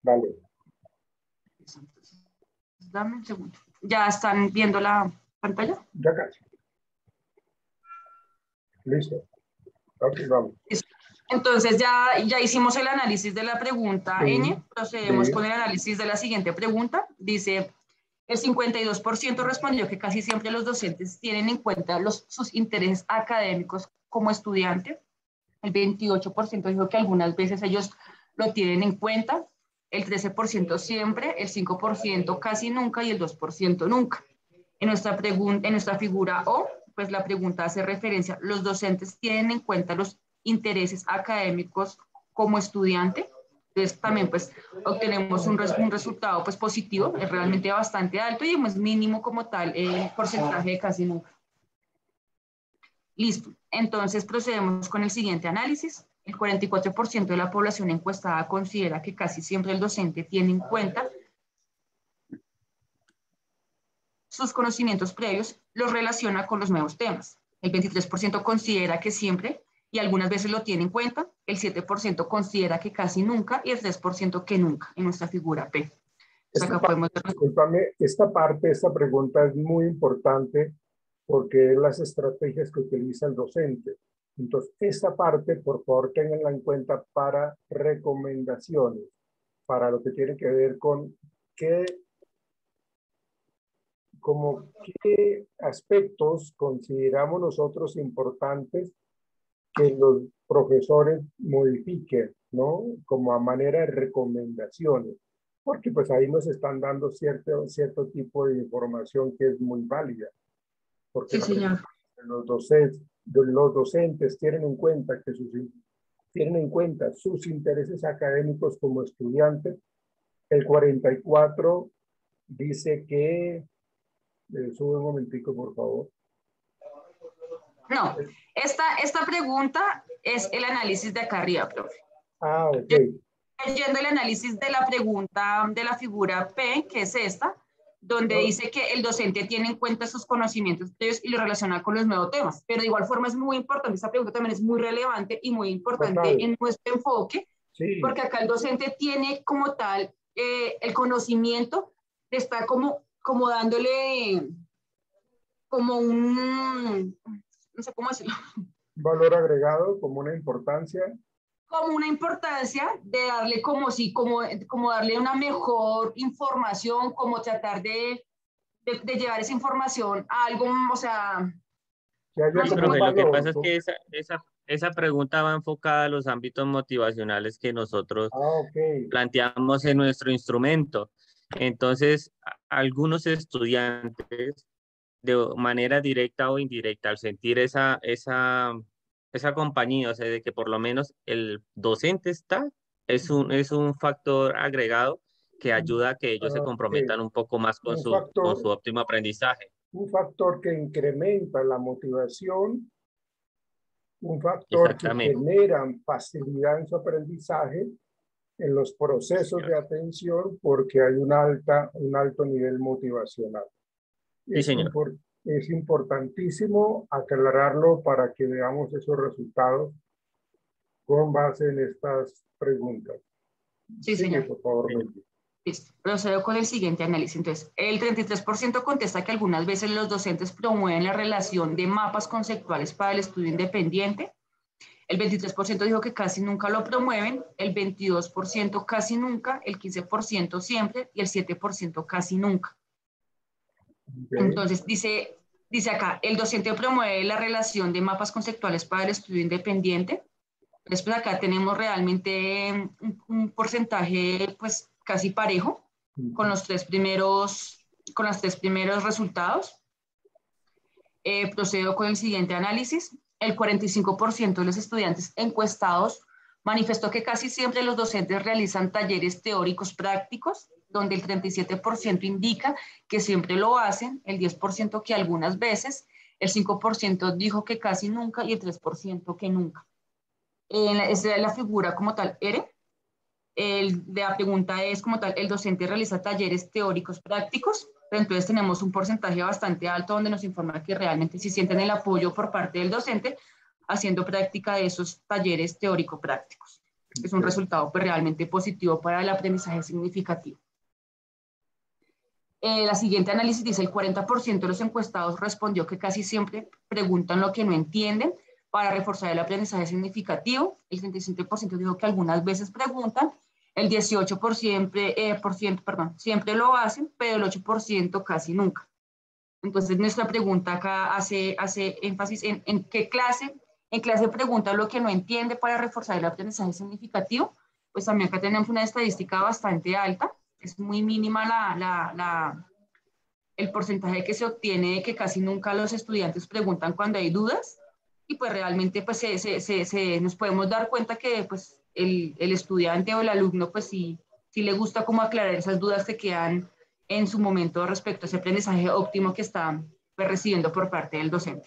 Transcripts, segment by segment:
Vale. Dame un segundo. ¿Ya están viendo la pantalla? Ya casi. Listo. Ok, vamos. Entonces ya hicimos el análisis de la pregunta Sí, N. Procedemos sí. con el análisis de la siguiente pregunta. Dice, el 52% respondió que casi siempre los docentes tienen en cuenta sus intereses académicos como estudiante. El 28% dijo que algunas veces ellos lo tienen en cuenta. El 13% siempre, el 5% casi nunca y el 2% nunca. En nuestra figura O, pues la pregunta hace referencia, ¿los docentes tienen en cuenta los intereses académicos como estudiante? Entonces también pues obtenemos un resultado pues positivo, es realmente bastante alto y es mínimo como tal el porcentaje de casi nunca. Listo, entonces procedemos con el siguiente análisis. El 44% de la población encuestada considera que casi siempre el docente tiene en cuenta sus conocimientos previos, los relaciona con los nuevos temas. El 23% considera que siempre y algunas veces lo tiene en cuenta, el 7% considera que casi nunca y el 3% que nunca en nuestra figura P. Esta pregunta es muy importante porque es las estrategias que utiliza el docente. Entonces, esta parte, por favor, ténganla en cuenta para recomendaciones, para lo que tiene que ver con qué aspectos consideramos nosotros importantes que los profesores modifiquen, ¿no? Como a manera de recomendaciones, porque pues ahí nos están dando cierto tipo de información que es muy válida, porque sí, señor. los docentes tienen en cuenta sus intereses académicos como estudiantes. El 44 dice que, sube un momentico, por favor. No, esta pregunta es el análisis de acá arriba, profe. Ah, ok. Leyendo el análisis de la pregunta de la figura P, que es esta, donde dice que el docente tiene en cuenta sus conocimientos previos y lo relaciona con los nuevos temas. Pero de igual forma es muy importante, esta pregunta también es muy relevante y muy importante total en nuestro enfoque, sí, porque acá el docente tiene como tal el conocimiento, está como dándole como un, no sé cómo decirlo. Valor agregado, como una importancia. Como una importancia de darle como darle una mejor información, como tratar de llevar esa información a algo, o sea... Sí, profe, lo que pasa es que esa pregunta va enfocada a los ámbitos motivacionales que nosotros planteamos en nuestro instrumento. Entonces, algunos estudiantes, de manera directa o indirecta, al sentir esa compañía, o sea, de que por lo menos el docente está, es un factor agregado que ayuda a que ellos se comprometan un poco más con su óptimo aprendizaje. Un factor que incrementa la motivación, un factor que genera facilidad en su aprendizaje, en los procesos de atención, porque hay un alto nivel motivacional. Sí, señor. Es importantísimo aclararlo para que veamos esos resultados con base en estas preguntas. Sí, señor. Por favor, listo. Procedo con el siguiente análisis. Entonces, el 33% contesta que algunas veces los docentes promueven la relación de mapas conceptuales para el estudio independiente. El 23% dijo que casi nunca lo promueven, el 22% casi nunca, el 15% siempre y el 7% casi nunca. Entonces, dice acá, el docente promueve la relación de mapas conceptuales para el estudio independiente. Después acá tenemos realmente un porcentaje pues casi parejo con los tres primeros resultados. Procedo con el siguiente análisis. El 45% de los estudiantes encuestados manifestó que casi siempre los docentes realizan talleres teóricos prácticos, donde el 37% indica que siempre lo hacen, el 10% que algunas veces, el 5% dijo que casi nunca y el 3% que nunca. Esta es la figura como tal, R. La pregunta es como tal, ¿el docente realiza talleres teóricos prácticos? Pero entonces tenemos un porcentaje bastante alto donde nos informa que realmente sí sienten el apoyo por parte del docente haciendo práctica de esos talleres teórico-prácticos. Es un resultado pues, realmente positivo para el aprendizaje significativo. La siguiente análisis dice: el 40% de los encuestados respondió que casi siempre preguntan lo que no entienden para reforzar el aprendizaje significativo. El 37% dijo que algunas veces preguntan. El 18% siempre lo hacen, pero el 8% casi nunca. Entonces, nuestra pregunta acá hace énfasis en qué clase. En clase pregunta lo que no entiende para reforzar el aprendizaje significativo. Pues también acá tenemos una estadística bastante alta. Es muy mínima el porcentaje que se obtiene de que casi nunca los estudiantes preguntan cuando hay dudas. Y pues realmente pues nos podemos dar cuenta que pues el estudiante o el alumno pues sí le gusta como aclarar esas dudas que quedan en su momento respecto a ese aprendizaje óptimo que está pues, recibiendo por parte del docente.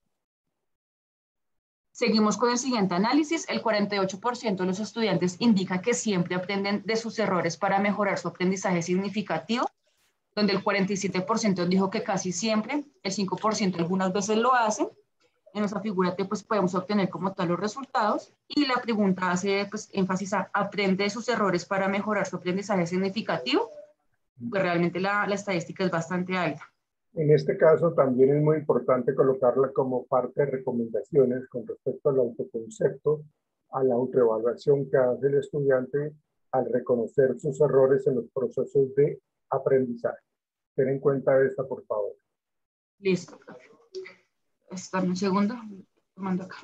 Seguimos con el siguiente análisis. El 48% de los estudiantes indica que siempre aprenden de sus errores para mejorar su aprendizaje significativo, donde el 47% dijo que casi siempre, el 5% algunas veces lo hacen. En nuestra figura pues podemos obtener como tal los resultados, y la pregunta hace pues, énfasis a aprende de sus errores para mejorar su aprendizaje significativo, pues realmente la estadística es bastante alta. En este caso también es muy importante colocarla como parte de recomendaciones con respecto al autoconcepto, a la autoevaluación que hace el estudiante al reconocer sus errores en los procesos de aprendizaje. Ten en cuenta esta, por favor. Listo, profe. Espera un segundo, tomando acá.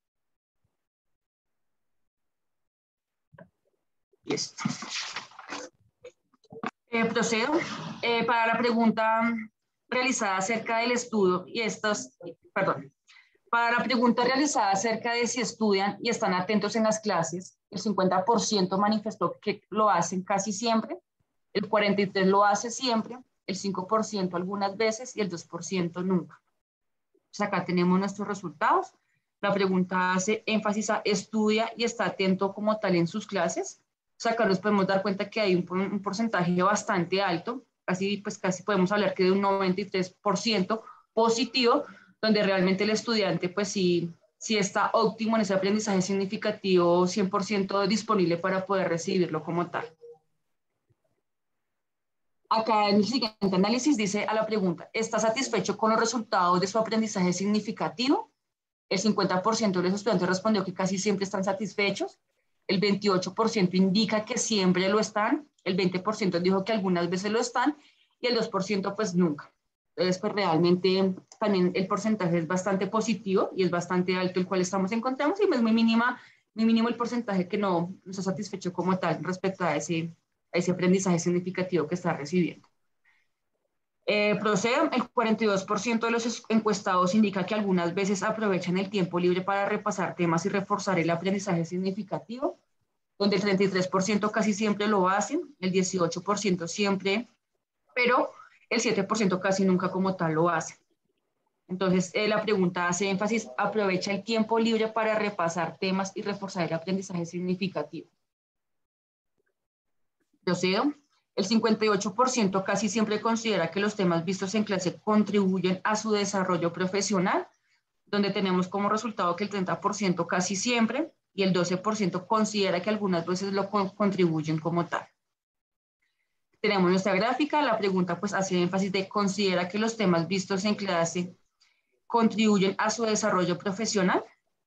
Listo. Procedo. Para la pregunta realizada acerca del estudio para la pregunta realizada acerca de si estudian y están atentos en las clases, el 50% manifestó que lo hacen casi siempre, el 43% lo hace siempre, el 5% algunas veces y el 2% nunca. Pues acá tenemos nuestros resultados. La pregunta hace énfasis a estudia y está atento como tal en sus clases. O sea, acá nos podemos dar cuenta que hay un porcentaje bastante alto, casi podemos hablar que de un 93% positivo, donde realmente el estudiante pues sí está óptimo en ese aprendizaje significativo, 100% disponible para poder recibirlo como tal. Acá en el siguiente análisis dice a la pregunta: ¿está satisfecho con los resultados de su aprendizaje significativo? El 50% de los estudiantes respondió que casi siempre están satisfechos, el 28% indica que siempre lo están, el 20% dijo que algunas veces lo están y el 2% pues nunca. Entonces pues realmente también el porcentaje es bastante positivo y es bastante alto el cual estamos encontrando, y es muy mínimo el porcentaje que no está satisfecho como tal respecto a ese aprendizaje significativo que está recibiendo. Procedo. El 42% de los encuestados indica que algunas veces aprovechan el tiempo libre para repasar temas y reforzar el aprendizaje significativo, donde el 33% casi siempre lo hacen, el 18% siempre, pero el 7% casi nunca como tal lo hacen. Entonces, la pregunta hace énfasis: aprovecha el tiempo libre para repasar temas y reforzar el aprendizaje significativo. Procedo. El 58% casi siempre considera que los temas vistos en clase contribuyen a su desarrollo profesional, donde tenemos como resultado que el 30% casi siempre y el 12% considera que algunas veces lo contribuyen como tal. Tenemos nuestra gráfica. La pregunta pues hace énfasis de: ¿considera que los temas vistos en clase contribuyen a su desarrollo profesional?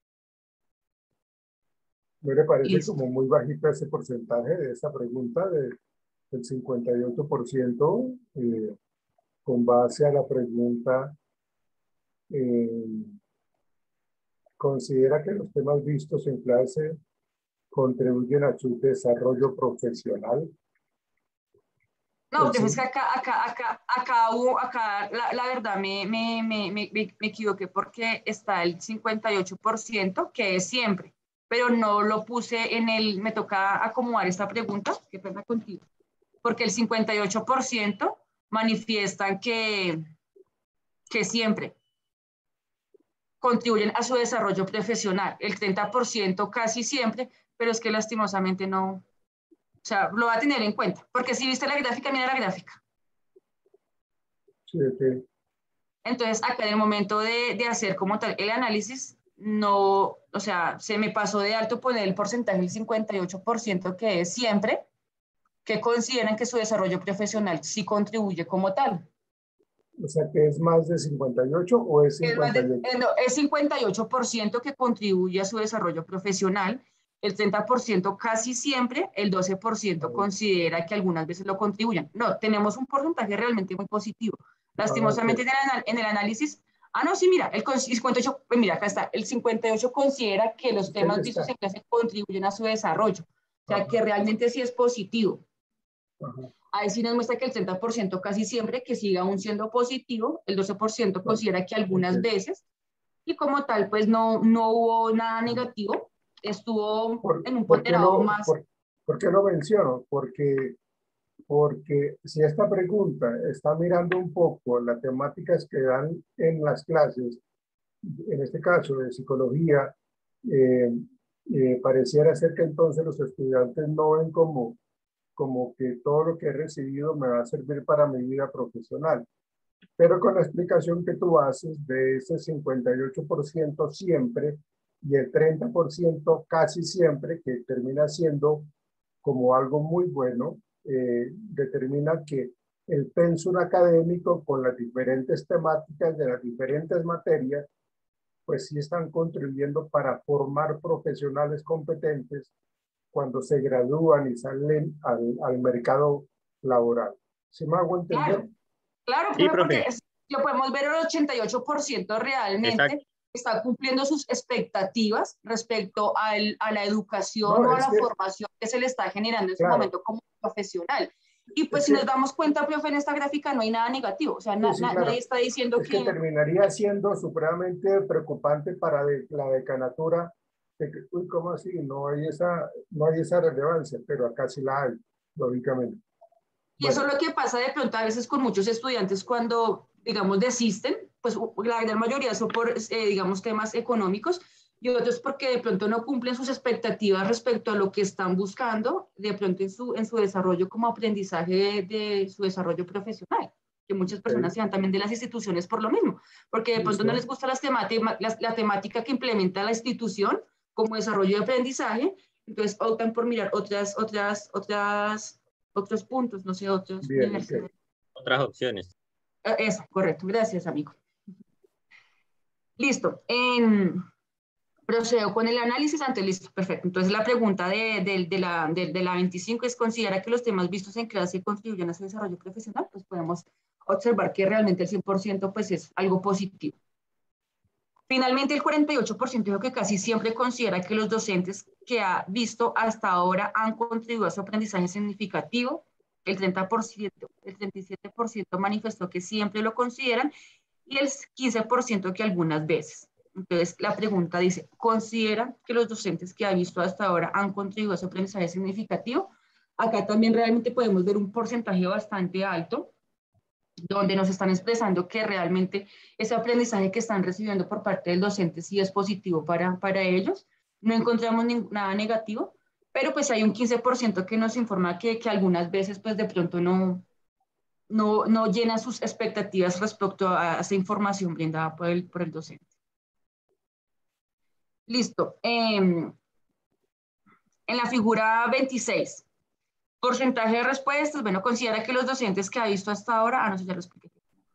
¿No le parece como muy bajito ese porcentaje de esta pregunta del 58% con base a la pregunta? ¿Considera que los temas vistos en clase contribuyen a su desarrollo profesional? No, es que acá la verdad me equivoqué, porque está el 58% que es siempre, pero no lo puse me toca acomodar esta pregunta, qué pena contigo, porque el 58% manifiestan que siempre contribuyen a su desarrollo profesional, el 30% casi siempre, pero es que lastimosamente no. O sea, lo va a tener en cuenta, porque si viste la gráfica, mira la gráfica. Sí, okay. Entonces, acá en el momento de hacer como tal el análisis, no o sea, se me pasó de alto poner el porcentaje del 58% que es siempre, que consideran que su desarrollo profesional sí contribuye como tal. O sea, que es más de 58 o es 58. No, es 58% que contribuye a su desarrollo profesional, el 30% casi siempre, el 12% considera que algunas veces lo contribuyen. No, tenemos un porcentaje realmente muy positivo. Lastimosamente en el análisis, no, sí, mira, el 58, mira, acá está, el 58 considera que los temas vistos en clase contribuyen a su desarrollo, o sea, que realmente sí es positivo. Ahí sí nos muestra que el 30% casi siempre que siga aún siendo positivo, el 12% considera que algunas veces, y como tal, pues no hubo nada negativo, estuvo en un ponderado más. ¿Por qué lo menciono? Porque si esta pregunta está mirando un poco las temáticas que dan en las clases, en este caso de psicología, pareciera ser que entonces los estudiantes no ven como que todo lo que he recibido me va a servir para mi vida profesional. Pero con la explicación que tú haces de ese 58% siempre y el 30% casi siempre, que termina siendo como algo muy bueno, determina que el pensum académico con las diferentes temáticas de las diferentes materias, pues sí están contribuyendo para formar profesionales competentes cuando se gradúan y salen al mercado laboral. ¿Sí me hago entender? Claro, sí, porque lo podemos ver, el 88% realmente está cumpliendo sus expectativas respecto a la educación o a la formación que se le está generando en su momento como profesional. Y pues si nos damos cuenta, profe, en esta gráfica no hay nada negativo, o sea, nadie está diciendo que terminaría siendo supremamente preocupante para la decanatura, de que, uy, ¿cómo así? No hay esa relevancia, pero acá sí la hay, lógicamente. Y eso es lo que pasa de pronto a veces con muchos estudiantes cuando, digamos, desisten, pues la gran mayoría son por, digamos, temas económicos y otros porque de pronto no cumplen sus expectativas respecto a lo que están buscando, de pronto en su desarrollo como aprendizaje de su desarrollo profesional, que muchas personas se van también de las instituciones por lo mismo, porque de pronto no les gusta la temática que implementa la institución como desarrollo de aprendizaje, entonces optan por mirar otros puntos, no sé, otras universidades. Otras opciones. Eso, correcto. Gracias, amigo. Listo. Procedo con el análisis antes. Listo, perfecto. Entonces, la pregunta de la 25 es: ¿considera que los temas vistos en clase contribuyen a su desarrollo profesional? Pues podemos observar que realmente el 100% pues es algo positivo. Finalmente, el 48% dijo que casi siempre considera que los docentes que ha visto hasta ahora han contribuido a su aprendizaje significativo. El 37% manifestó que siempre lo consideran y el 15% que algunas veces. Entonces, la pregunta dice: ¿considera que los docentes que ha visto hasta ahora han contribuido a su aprendizaje significativo? Acá también realmente podemos ver un porcentaje bastante alto, donde nos están expresando que realmente ese aprendizaje que están recibiendo por parte del docente sí es positivo para ellos. No encontramos nada negativo, pero pues hay un 15% que nos informa que algunas veces pues de pronto no llenan sus expectativas respecto a esa información brindada por el docente. Listo. En la figura 26, porcentaje de respuestas. Bueno, considera que los docentes que ha visto hasta ahora, no sé, ya lo expliqué.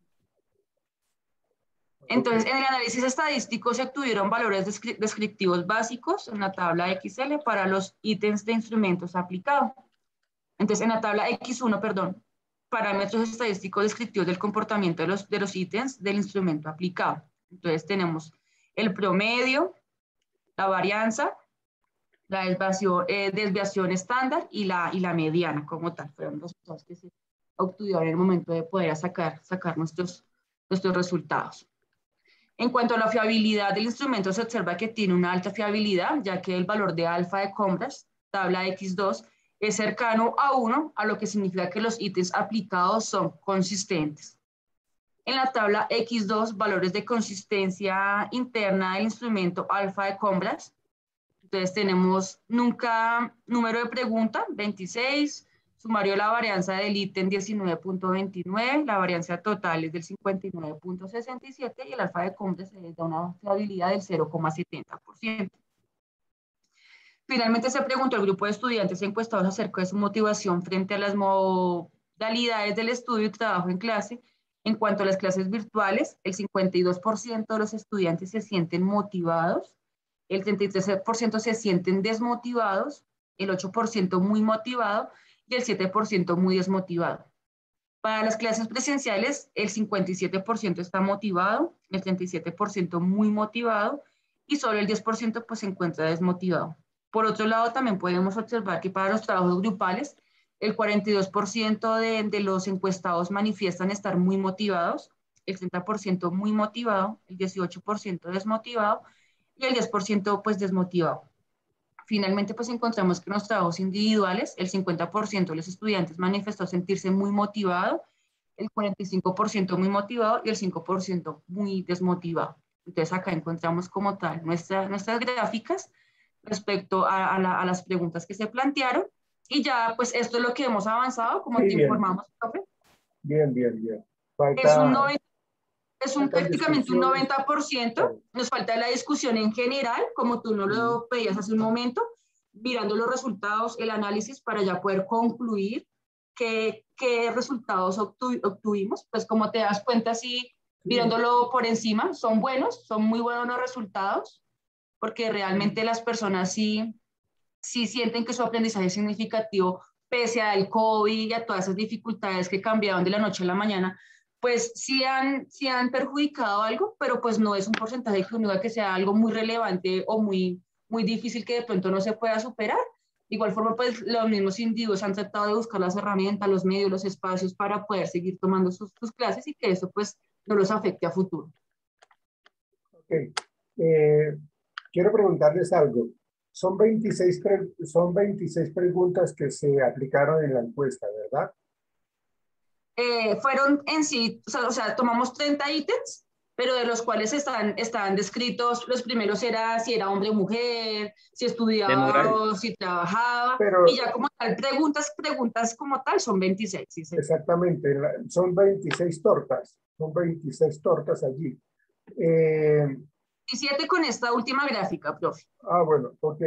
Entonces, en el análisis estadístico se obtuvieron valores descriptivos básicos en la tabla XL para los ítems de instrumentos aplicados. Entonces, en la tabla X1, perdón, parámetros estadísticos descriptivos del comportamiento de los ítems del instrumento aplicado. Entonces, tenemos el promedio, la varianza, la desviación estándar y la mediana como tal. Fueron los resultados que se obtuvieron en el momento de poder sacar nuestros resultados. En cuanto a la fiabilidad del instrumento, se observa que tiene una alta fiabilidad, ya que el valor de alfa de Combras, tabla X2, es cercano a 1, a lo que significa que los ítems aplicados son consistentes. En la tabla X2, valores de consistencia interna del instrumento alfa de Combras. Entonces tenemos número de pregunta, 26, sumario de la varianza del ítem 19.29, la varianza total es del 59.67 y el alfa de Combras da una fiabilidad del 0,70%. Finalmente se preguntó al grupo de estudiantes encuestados acerca de su motivación frente a las modalidades del estudio y trabajo en clase. En cuanto a las clases virtuales, el 52% de los estudiantes se sienten motivados, el 33% se sienten desmotivados, el 8% muy motivado y el 7% muy desmotivado. Para las clases presenciales, el 57% está motivado, el 37% muy motivado y solo el 10% pues se encuentra desmotivado. Por otro lado, también podemos observar que para los trabajos grupales, el 42% de los encuestados manifiestan estar muy motivados, el 30% muy motivado, el 18% desmotivado y el 10% pues desmotivado. Finalmente, pues encontramos que en los trabajos individuales, el 50% de los estudiantes manifestó sentirse muy motivado, el 45% muy motivado y el 5% muy desmotivado. Entonces acá encontramos como tal nuestras gráficas respecto a las preguntas que se plantearon y ya pues esto es lo que hemos avanzado, como sí, te informamos, profe. Bien, bien, bien. Es prácticamente un 90%, nos falta la discusión en general, como tú nos lo pedías hace un momento, mirando los resultados, el análisis para ya poder concluir qué resultados obtuvimos. Pues como te das cuenta, sí, mirándolo por encima, son buenos, son muy buenos los resultados, porque realmente las personas sí sienten que su aprendizaje es significativo, pese al COVID y a todas esas dificultades que cambiaron de la noche a la mañana, pues sí han perjudicado algo, pero pues no es un porcentaje que uno diga que sea algo muy relevante o muy difícil que de pronto no se pueda superar. De igual forma, pues los mismos individuos han tratado de buscar las herramientas, los medios, los espacios para poder seguir tomando sus clases y que eso pues no los afecte a futuro. Ok. Quiero preguntarles algo. Son 26 preguntas que se aplicaron en la encuesta, ¿verdad? Fueron en sí, o sea, tomamos 30 ítems, pero de los cuales están descritos, los primeros era si era hombre o mujer, si estudiaba o si trabajaba, pero, y ya como tal, preguntas como tal son 26. Sí, sí. Exactamente, son 26 tortas allí. 17 con esta última gráfica, profe. Bueno, ok.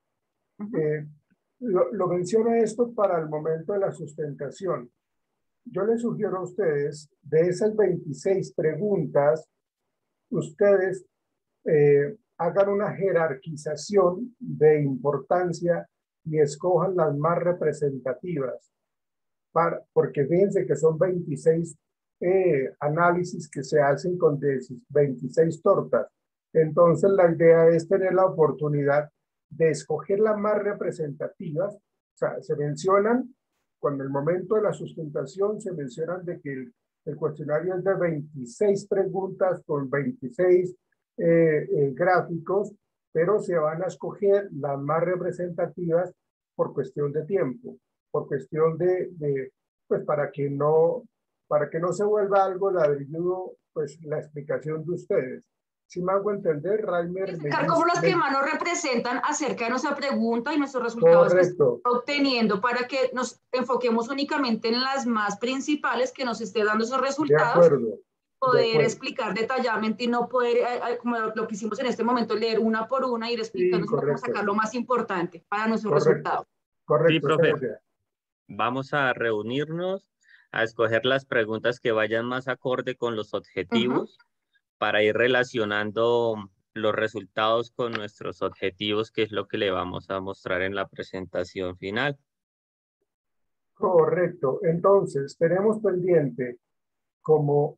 Lo menciono esto para el momento de la sustentación. Yo les sugiero a ustedes, de esas 26 preguntas, ustedes hagan una jerarquización de importancia y escojan las más representativas. Porque fíjense que son 26 análisis que se hacen con 26 tortas. Entonces la idea es tener la oportunidad de escoger las más representativas. O sea, se mencionan, cuando el momento de la sustentación se mencionan de que el cuestionario es de 26 preguntas con 26 gráficos, pero se van a escoger las más representativas por cuestión de tiempo, por cuestión pues para que no se vuelva algo ladrilludo, pues la explicación de ustedes. Si me hago entender, Raimer. Como las que más nos representan acerca de nuestra pregunta y nuestros resultados que estamos obteniendo para que nos enfoquemos únicamente en las más principales que nos esté dando esos resultados. De acuerdo. Poder explicar detalladamente y no poder, como lo que hicimos en este momento, leer una por una, ir explicando, sino cómo sacar lo más importante para nuestros resultados. Correcto. Sí, profe. Vamos a reunirnos, a escoger las preguntas que vayan más acorde con los objetivos para ir relacionando los resultados con nuestros objetivos, que es lo que le vamos a mostrar en la presentación final. Correcto. Entonces, tenemos pendiente como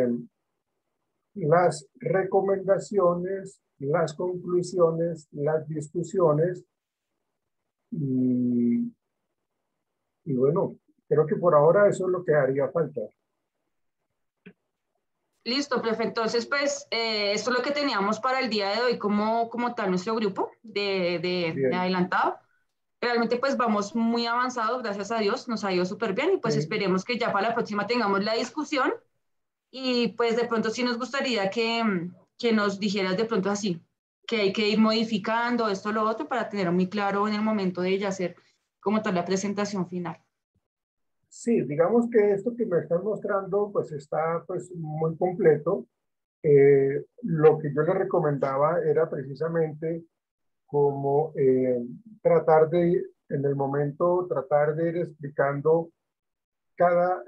las recomendaciones, las conclusiones, las discusiones y bueno, creo que por ahora eso es lo que haría falta. Listo, profe. Entonces, pues, esto es lo que teníamos para el día de hoy como tal nuestro grupo de adelantado. Realmente, pues, vamos muy avanzados, gracias a Dios, nos ha ido súper bien y pues esperemos que ya para la próxima tengamos la discusión y pues de pronto sí nos gustaría que nos dijeras de pronto así, que hay que ir modificando esto, lo otro, para tener muy claro en el momento de ya hacer como tal la presentación final. Sí, digamos que esto que me están mostrando pues está pues muy completo. Lo que yo le recomendaba era precisamente como tratar de, en el momento, tratar de ir explicando cada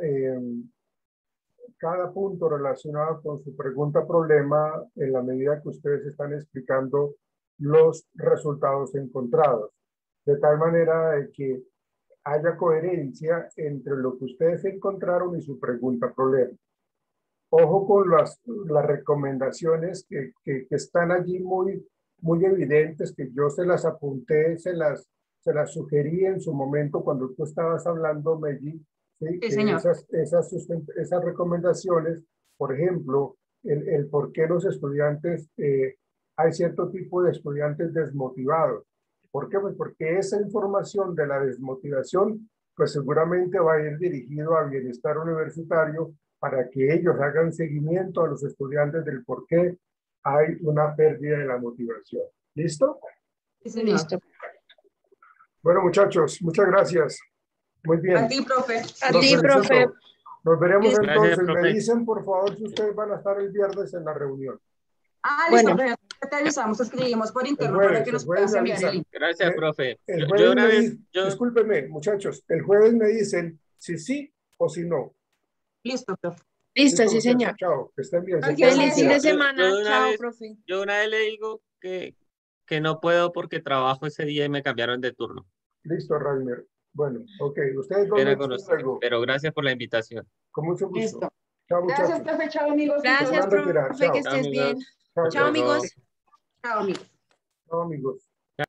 punto relacionado con su pregunta-problema en la medida que ustedes están explicando los resultados encontrados. De tal manera de que haya coherencia entre lo que ustedes encontraron y su pregunta-problema. Ojo con las recomendaciones que están allí muy evidentes, que yo se las apunté, se las sugerí en su momento cuando tú estabas hablando, Meggy. ¿Sí? Sí, señor. Esas recomendaciones, por ejemplo, el por qué los estudiantes, hay cierto tipo de estudiantes desmotivados. ¿Por qué? Pues porque esa información de la desmotivación, pues seguramente va a ir dirigido a bienestar universitario para que ellos hagan seguimiento a los estudiantes del por qué hay una pérdida de la motivación. ¿Listo? Sí, listo. Bueno, muchachos, muchas gracias. Muy bien. A ti, profe. A ti, profe. Nos veremos Gracias, entonces. profe. Me dicen, por favor, si ustedes van a estar el viernes en la reunión. Ah, listo, Bueno. profe. Te avisamos, escribimos por interno jueves, para que nos puedas enviar el link. Gracias, profe. El jueves discúlpenme, muchachos, el jueves me dicen si sí o si no. Listo, profe. Listo, sí, señor. Chao, que estén bien. Feliz fin de semana. Chao, profe. Yo una vez le digo que no puedo porque trabajo ese día y me cambiaron de turno. Listo, Rainer. Bueno, ok. Ustedes dos luego. Pero gracias por la invitación. Con mucho gusto. Listo. Chao, muchachos. Gracias, profe. Chao, amigos. Gracias, profe, que estés bien. Chao, amigos. Chao, amigos. Chao, amigos.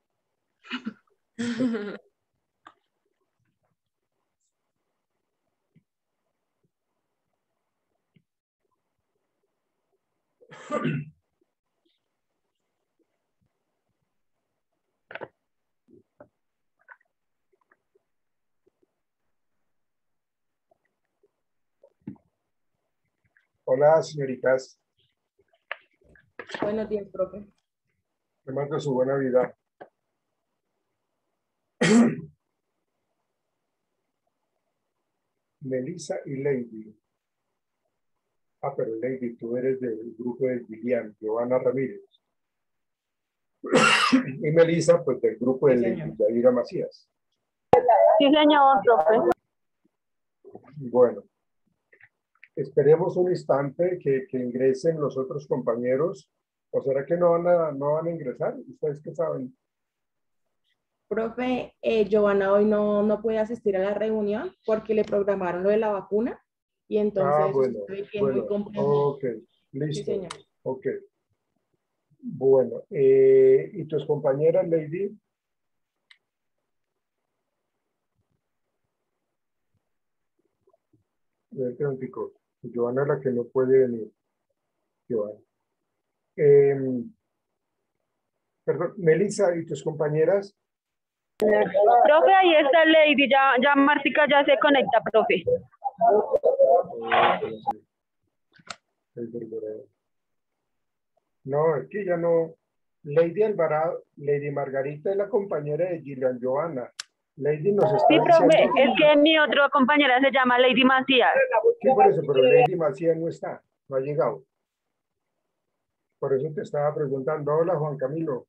Hola, señoritas. Buenos días, profe. Me mando su buena vida. Melissa y Lady. Ah, pero Lady, tú eres del grupo de Gillian, Giovanna Ramírez. Y Melissa, pues del grupo de Lady, Yadira Macías. Sí, señor, profe. Bueno, esperemos un instante que ingresen los otros compañeros. ¿O será que no van a ingresar? ¿Ustedes qué saben? Profe, Giovanna hoy no puede asistir a la reunión porque le programaron lo de la vacuna y entonces bueno, muy complejo. Ok, listo. Sí, señor. Ok. Bueno, ¿y tus compañeras, Lady? Giovanna es la que no puede venir. Giovanna. Perdón, Melissa, ¿y tus compañeras? Profe, ahí está Lady, ya Martica ya se conecta, profe. No, es que ya no. Lady Alvarado, Lady Margarita es la compañera de Gillian Johanna. Lady nos está profe, diciendo... es que mi otra compañera se llama Lady Macías. Sí, por eso, pero Lady Macías no está, no ha llegado. Por eso te estaba preguntando. Hola, Juan Camilo.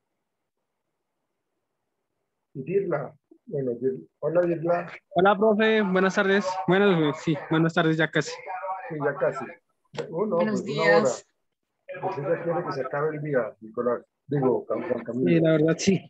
Y Dirla. Bueno, hola, Dirla. Hola, profe. Buenas tardes. Bueno, sí, buenas tardes ya casi. Sí, ya casi. Buenos días. Pues ella quiere que se acabe el día, Nicolás. Digo, Juan Camilo. Sí, la verdad, sí.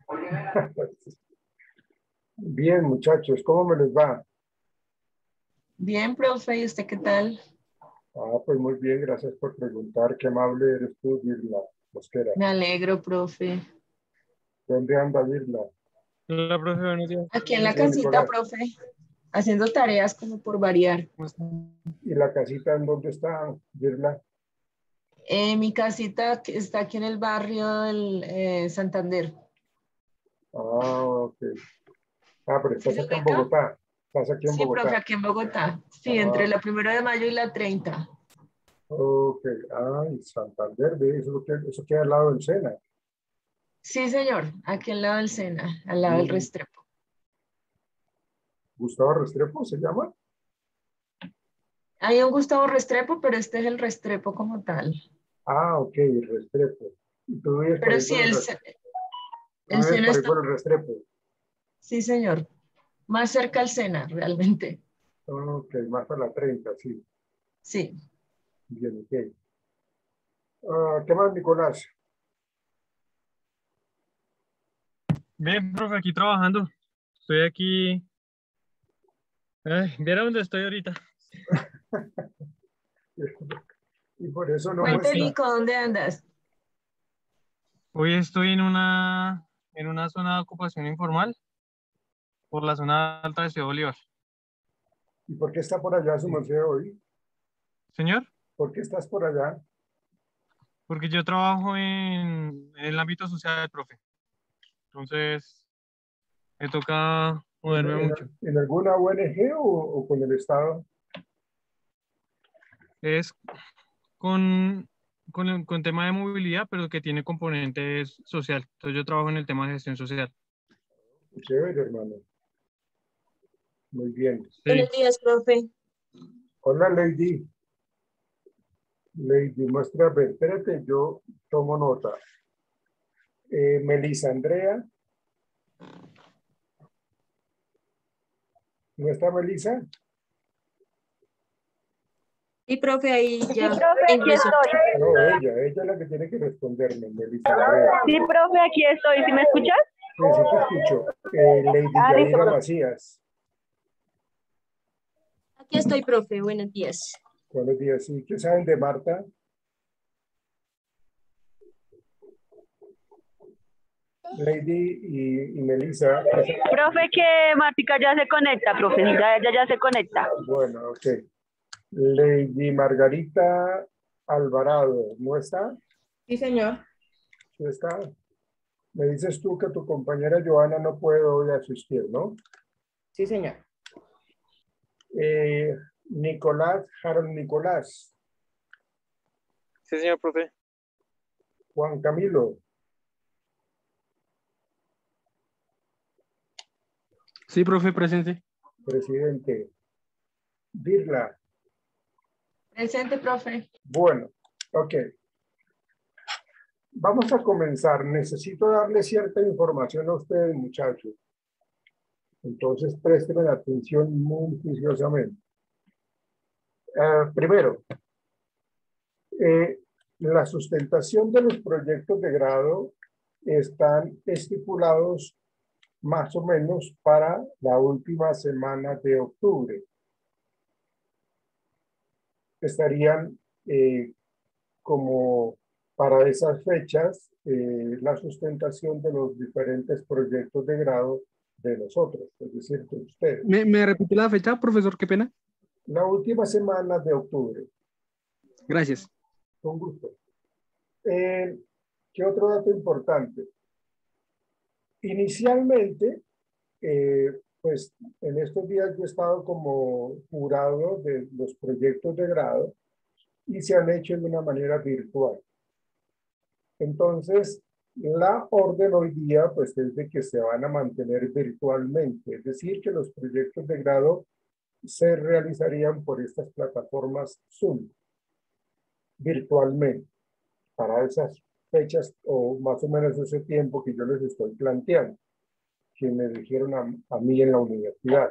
Bien, muchachos, ¿cómo me les va? Bien, profe, ¿y usted qué tal? Ah, pues muy bien, gracias por preguntar. Qué amable eres tú, Dirla Mosquera. Me alegro, profe. ¿Dónde anda Dirla? Hola, profe, buenos días. Aquí en la Sí, casita, Nicolás. profe, haciendo tareas como por variar. ¿Y la casita en dónde está, Dirla? Mi casita está aquí en el barrio del Santander. Ah, ok. Ah, pero estás ¿Sí acá en ubica? Bogotá. Estás aquí en Sí, Bogotá. profe, aquí en Bogotá. Sí, entre la 1 de mayo y la 30. Ok. Ah, y Santander, ¿ve? Eso queda al lado del Sena. Sí, señor, aquí al lado del Sena, al lado del Restrepo. ¿Gustavo Restrepo se llama? Hay un Gustavo Restrepo, pero este es el Restrepo como tal. Ah, ok, el Restrepo. ¿Y tú vives por Pero ahí sí, por el Restrepo? El Sena está... por el Restrepo. Sí, señor. Más cerca al Sena, realmente. Ok, más a la 30, sí. Sí. Bien, ok. ¿Qué más, Nicolás? Bien, profe, aquí trabajando. Estoy aquí. Ay, ¿viera dónde estoy ahorita? Y por eso no Puente muestra. Rico, ¿dónde andas? Hoy estoy en una zona de ocupación informal por la zona alta de Ciudad Bolívar. ¿Y por qué está por allá su merced hoy? Señor, ¿Por qué estás por allá? porque yo trabajo en el ámbito social, profe. Entonces, me toca moverme mucho. ¿En alguna ONG o con el Estado? Es con tema de movilidad, pero que tiene componentes social. Entonces, yo trabajo en el tema de gestión social. Chévere, hermano. Muy bien. Sí. Buenos días, profe. Hola, Lady. Lady, muestra, espérate, yo tomo nota. Melissa Andrea. ¿No está Melissa? Y profe, ahí ya Sí, profe, aquí ingresó. estoy. No, ella es la que tiene que responderme, Melissa Andrea. Sí, profe, aquí estoy. ¿Sí me escuchas? Sí, sí te escucho. Lady Listo, Yaira profe. Macías. Aquí estoy, profe. Buenos días. Buenos días. ¿Sí? ¿Qué saben de Marta? Lady y Melissa. Profe, que Martica ya se conecta, profe. Ya se conecta. Bueno, ok. Lady Margarita Alvarado, ¿no está? Sí, señor. ¿Sí está? Me dices tú que tu compañera Joana no puede hoy asistir, ¿no? Sí, señor. Nicolás, Harold Nicolás. Sí, señor profe. Juan Camilo. Sí, profe, presente. Presidente. Dirla. Presente, profe. Bueno, ok. Vamos a comenzar. Necesito darle cierta información a ustedes, muchachos. Entonces, presten atención muy juiciosamente. Primero, la sustentación de los proyectos de grado están estipulados más o menos para la última semana de octubre. Estarían como para esas fechas la sustentación de los diferentes proyectos de grado de nosotros, es decir, de ustedes. ¿Me repite la fecha, profesor? Qué pena. La última semana de octubre. Gracias. Con gusto. ¿Qué otro dato importante? Inicialmente, pues en estos días yo he estado como jurado de los proyectos de grado y se han hecho de una manera virtual. Entonces, la orden hoy día pues es de que se van a mantener virtualmente, es decir, que los proyectos de grado se realizarían por estas plataformas Zoom, virtualmente, para esas fechas o más o menos ese tiempo que yo les estoy planteando, que me dijeron a mí en la universidad.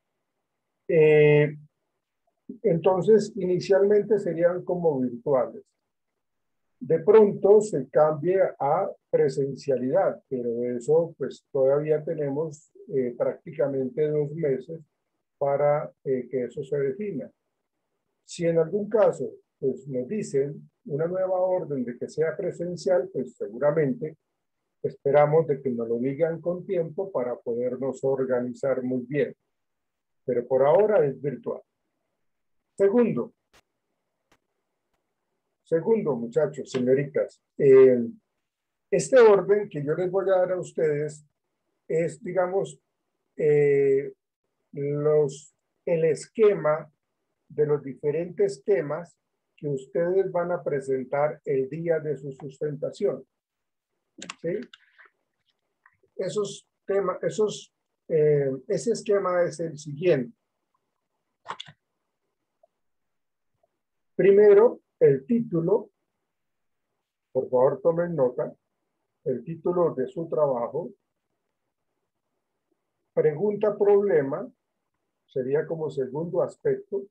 Entonces, inicialmente serían como virtuales. De pronto se cambia a presencialidad, pero eso pues todavía tenemos prácticamente 2 meses para que eso se defina. Si en algún caso pues nos dicen una nueva orden de que sea presencial, pues seguramente esperamos de que nos lo digan con tiempo para podernos organizar muy bien. Pero por ahora es virtual. Segundo, muchachos, señoritas, este orden que yo les voy a dar a ustedes es, digamos, el esquema de los diferentes temas que ustedes van a presentar el día de su sustentación. ¿Sí? Ese esquema es el siguiente. Primero, el título. Por favor, tomen nota. el título de su trabajo. Pregunta problema sería como segundo aspecto.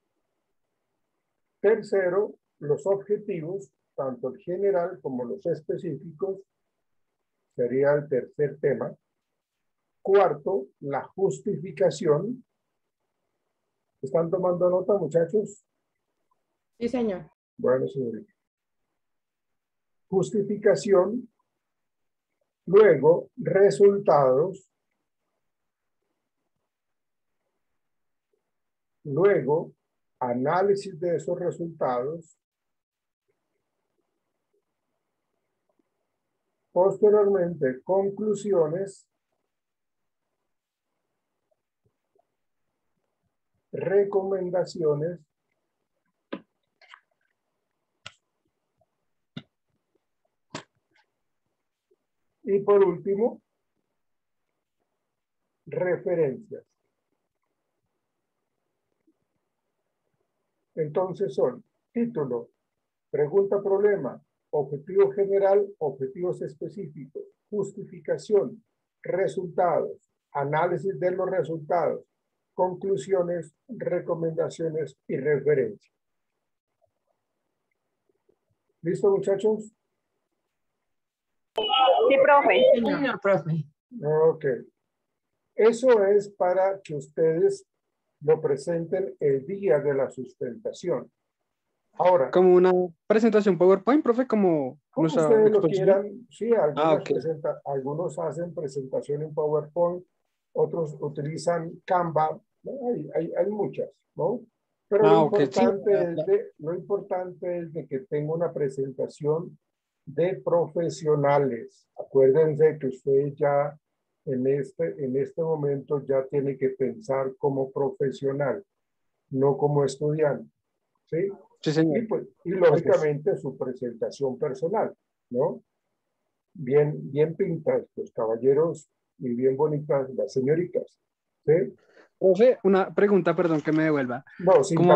Tercero, los objetivos, tanto el general como los específicos, sería el tercer tema. Cuarto, la justificación. ¿Están tomando nota, muchachos? Sí, señor. Bueno, señorita. Justificación. Luego, resultados. Luego, análisis de esos resultados. Posteriormente, conclusiones. Recomendaciones. Y por último, referencias. Entonces son título, pregunta problema, objetivo general, objetivos específicos, justificación, resultados, análisis de los resultados, conclusiones, recomendaciones y referencias. ¿Listo, muchachos? Sí, profe. Señor profe. Ok. Eso es para que ustedes lo presenten el día de la sustentación. Ahora. Como una presentación PowerPoint, profe, como ustedes lo quieran. Sí, algunos hacen presentación en PowerPoint, otros utilizan Canva, ¿no? Hay muchas, ¿no? Pero lo importante es de que tenga una presentación de profesionales. Acuérdense que ustedes ya en este momento ya tienen que pensar como profesional, no como estudiante, ¿sí? Sí, señor. Y lógicamente su presentación personal, ¿no? Bien pintas los caballeros y bien bonitas las señoritas, ¿sí? Profe, una pregunta, perdón, que me devuelva. No, sin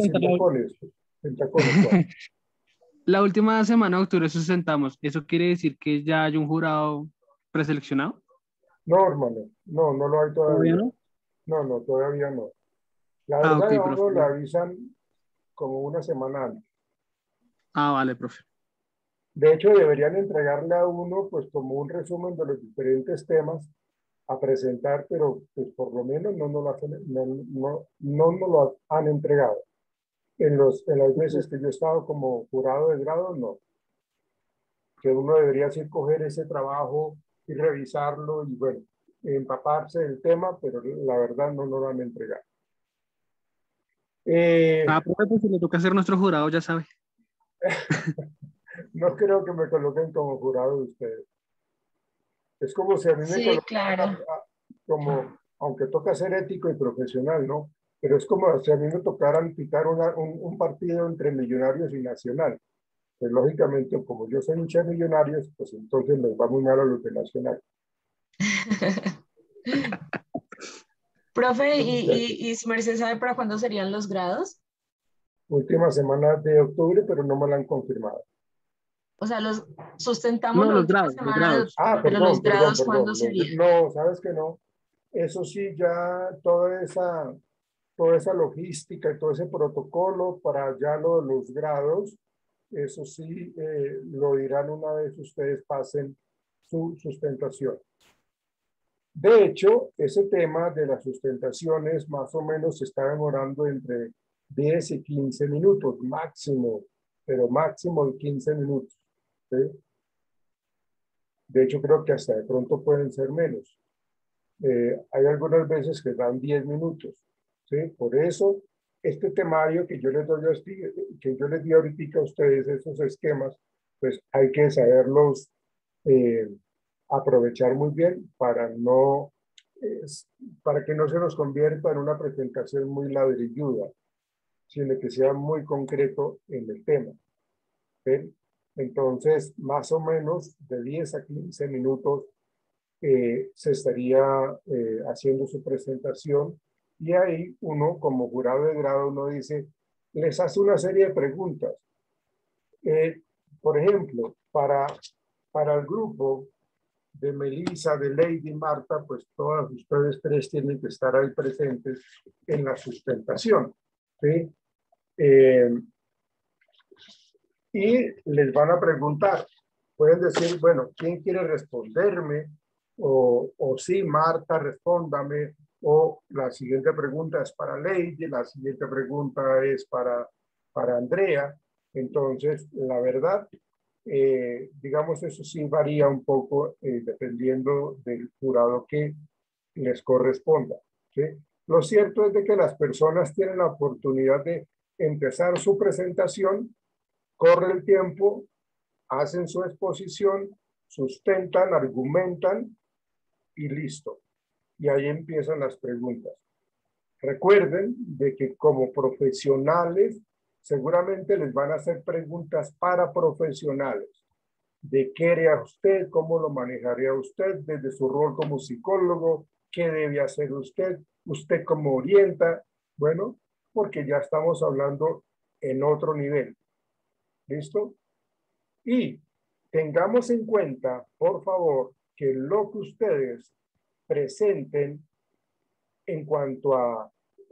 tacones. La última semana de octubre sustentamos. ¿Eso quiere decir que ya hay un jurado preseleccionado? No, hermano, no lo hay todavía. ¿Todavía no? No, todavía no. La verdad, okay, a uno le avisan como una semana antes. Vale, profe. De hecho, deberían entregarle a uno, pues, como un resumen de los diferentes temas a presentar, pero pues por lo menos no nos lo han entregado. En las veces que yo he estado como jurado de grado, no. Que uno debería así coger ese trabajo y revisarlo y, bueno, empaparse del tema, pero la verdad no nos lo han entregado. Profe, pues si le toca ser nuestro jurado, ya sabe. No creo que me coloquen como jurado de ustedes. Es como si a mí me colocaran, claro. como, aunque toca ser ético y profesional, ¿no? Pero es como si a mí me tocaran pitar un partido entre Millonarios y Nacional. Pues lógicamente, como yo soy hincha de Millonarios, pues entonces les va muy mal a los de Nacional. Profe, ¿y su merced sabe para cuándo serían los grados? Última semana de octubre, pero no me la han confirmado. O sea, los sustentamos la última semana de octubre, pero perdón, los grados, ¿cuándo serían? No, ¿sabes que no? Eso sí, ya toda esa logística y todo ese protocolo para ya los grados, eso sí lo dirán una vez ustedes pasen su sustentación. De hecho, ese tema de las sustentaciones más o menos se está demorando entre 10 y 15 minutos, máximo, pero máximo de 15 minutos. ¿Sí? De hecho, creo que hasta de pronto pueden ser menos. Hay algunas veces que dan 10 minutos. ¿Sí? Por eso, este temario que yo les di ahorita a ustedes, esos esquemas, pues hay que saberlos aprovechar muy bien para que no se nos convierta en una presentación muy ladrilluda, sino que sea muy concreto en el tema. ¿Sí? Entonces, más o menos de 10 a 15 minutos se estaría haciendo su presentación y ahí uno, como jurado de grado, uno dice, les hace una serie de preguntas. Por ejemplo, para para el grupo de Melissa, de Lady, Marta, pues todas ustedes tres tienen que estar ahí presentes en la sustentación, ¿sí? Y les van a preguntar, pueden decir, bueno, ¿quién quiere responderme? O sí, Marta, respóndame. O la siguiente pregunta es para Lady, la siguiente pregunta es para Andrea. Entonces, la verdad, digamos, eso sí varía un poco dependiendo del jurado que les corresponda, ¿sí? Lo cierto es de que las personas tienen la oportunidad de empezar su presentación, corre el tiempo, hacen su exposición, sustentan, argumentan y listo. Y ahí empiezan las preguntas. Recuerden de que como profesionales seguramente les van a hacer preguntas para profesionales. ¿De qué haría usted? ¿Cómo lo manejaría usted desde su rol como psicólogo? ¿Qué debe hacer usted? ¿Usted cómo orienta? Bueno, porque ya estamos hablando en otro nivel. ¿Listo? Y tengamos en cuenta, por favor, que lo que ustedes presenten en cuanto a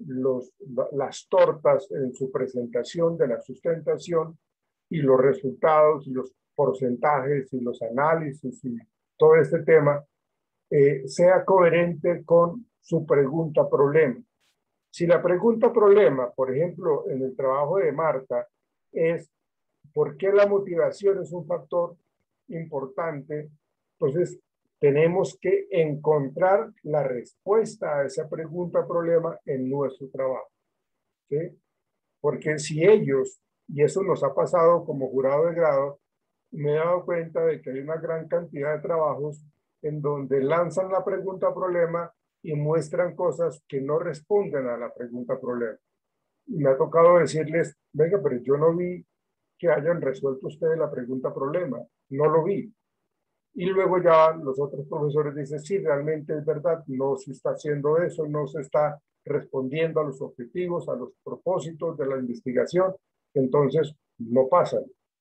las tortas en su presentación de la sustentación y los resultados y los porcentajes y los análisis y todo este tema, sea coherente con su pregunta problema. Si la pregunta problema, por ejemplo, en el trabajo de Marta, es ¿por qué la motivación es un factor importante? Entonces, tenemos que encontrar la respuesta a esa pregunta problema en nuestro trabajo, ¿sí? Porque si ellos, y eso nos ha pasado como jurado de grado, me he dado cuenta de que hay una gran cantidad de trabajos en donde lanzan la pregunta problema y muestran cosas que no responden a la pregunta problema. Y me ha tocado decirles, venga, pero yo no vi que hayan resuelto ustedes la pregunta problema, no lo vi. Y luego ya los otros profesores dicen, sí, realmente es verdad, no se está haciendo eso, no se está respondiendo a los objetivos, a los propósitos de la investigación, entonces no pasan.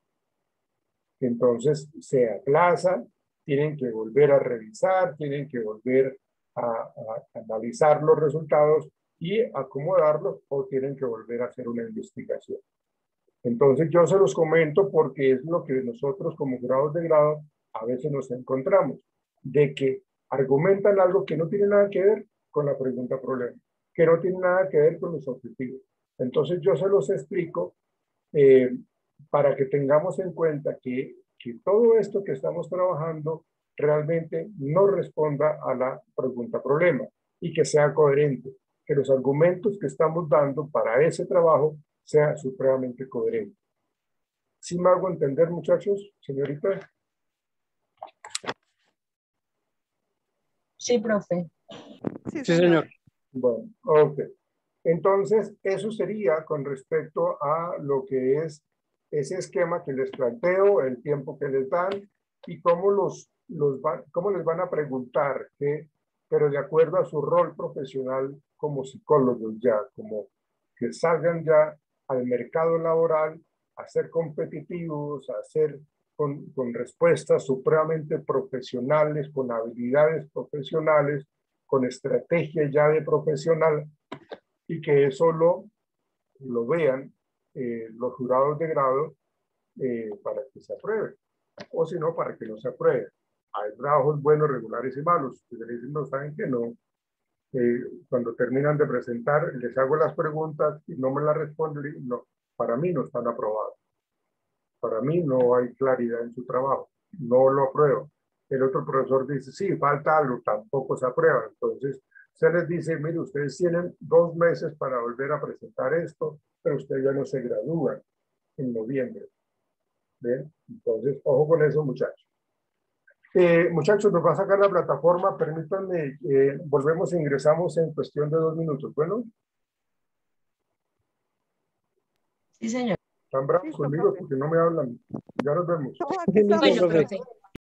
Entonces se aplaza, tienen que volver a revisar, tienen que volver a analizar los resultados y acomodarlos o tienen que volver a hacer una investigación. Entonces yo se los comento porque es lo que nosotros como jurados de grado a veces nos encontramos, de que argumentan algo que no tiene nada que ver con la pregunta problema, que no tiene nada que ver con los objetivos. Entonces yo se los explico para que tengamos en cuenta que todo esto que estamos trabajando realmente no responda a la pregunta problema y que sea coherente, que los argumentos que estamos dando para ese trabajo sea supremamente coherente. ¿Sí me hago entender, muchachos, señorita? Sí, profe. Sí, señor. Bueno, ok. Entonces, eso sería con respecto a lo que es ese esquema que les planteo, el tiempo que les dan y cómo cómo les van a preguntar, pero de acuerdo a su rol profesional como psicólogos ya, como que salgan ya al mercado laboral a ser competitivos, a ser con respuestas supremamente profesionales, con habilidades profesionales, con estrategia ya de profesional, y que eso lo vean los jurados de grado para que se apruebe, o si no, para que no se apruebe. Hay trabajos buenos, regulares y malos. Ustedes no saben que no. Cuando terminan de presentar, les hago las preguntas y no me las responden. No, para mí no están aprobados. Para mí no hay claridad en su trabajo. No lo apruebo. El otro profesor dice, sí, falta algo, tampoco se aprueba. Entonces, se les dice, mire, ustedes tienen 2 meses para volver a presentar esto, pero ustedes ya no se gradúan en noviembre. ¿Ven? Entonces, ojo con eso, muchachos. Muchachos, nos va a sacar la plataforma. Permítanme, volvemos e ingresamos en cuestión de 2 minutos. Bueno. Sí, señor. Están bravos conmigo porque no me hablan. Ya nos vemos. Bueno, profe.